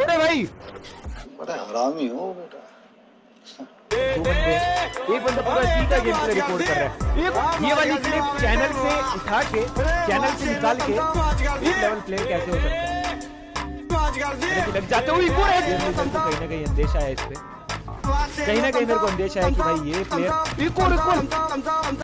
अरे भाई बड़ा हरामी हो बेटा। एक बंदा पूरा सीधा गेम प्ले रिकॉर्ड कर रहा है। ये वाली क्लिप चैनल से उठा के, चैनल से निकाल के एक लेवल प्लेयर कैसे हो सकता है? लग जाते हुए कहीं ना कहीं अंदेशा है इस पे, कहीं ना कहीं मेरे को अंदेशा है कि भाई ये प्लेयर